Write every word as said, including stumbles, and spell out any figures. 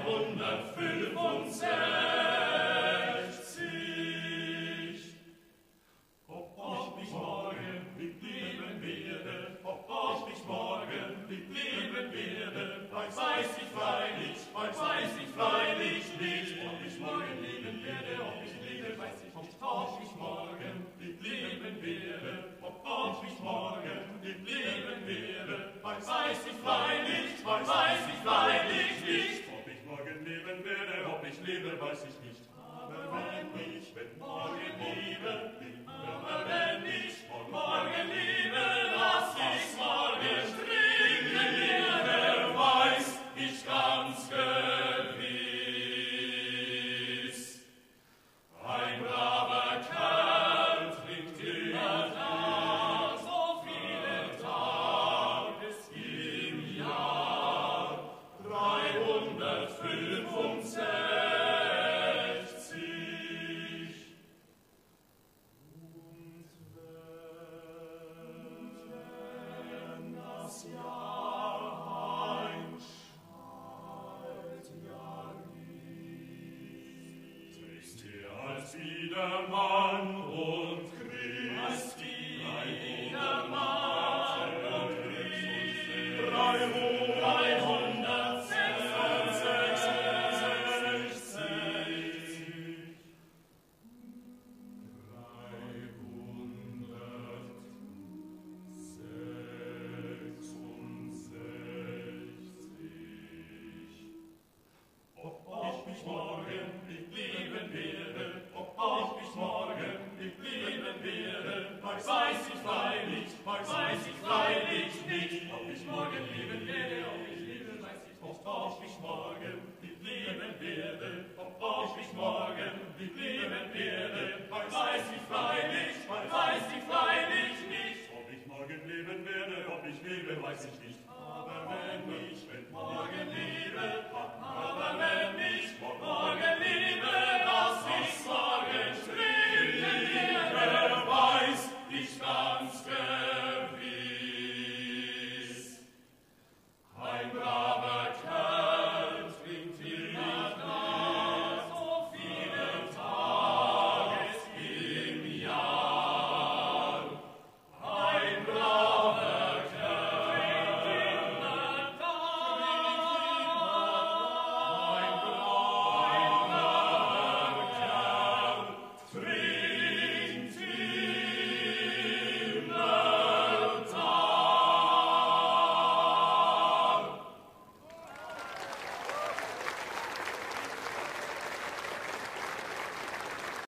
dreihundertfünfundsechzig. Ob ich morgen lieben werde, ob ich morgen lieben werde, weiß ich freilich, weiß ich freilich nicht. Ob ich morgen lieben werde, ob ich liebe, weiß ich nicht. Ob ich morgen lieben werde, ob ich morgen lieben werde, weiß ich freilich, weiß ich freilich nicht. Ob ich morgen leben werde, ob ich lebe, weiß ich nicht. Aber wenn ich wenn morgen lebe, aber wenn ich morgen lebe, lass ich morgen trinken werde, weiß ich ganz gewiss. Ein braver Kerl trinkt immer da, so viele Tages im Jahr, dreihundertfünfundsechzig. Und wenn das Jahr einschallt, ja nicht, ist er als Wiedermann und Christ, Wiedermann und Christ, dreihundertsechsundsechzig. Ob ich mich morgen nicht lieben werde, ob ich mich morgen nicht lieben werde, weiß ich freilich, weiß ich freilich nicht. Ob ich morgen lieben werde, ob ich liebe, weiß ich nicht. Ob ich morgen nicht lieben werde, ob ich mich morgen nicht lieben werde, weiß ich freilich, weiß ich freilich nicht. Ob ich morgen leben werde, ob ich lebe, weiß ich nicht.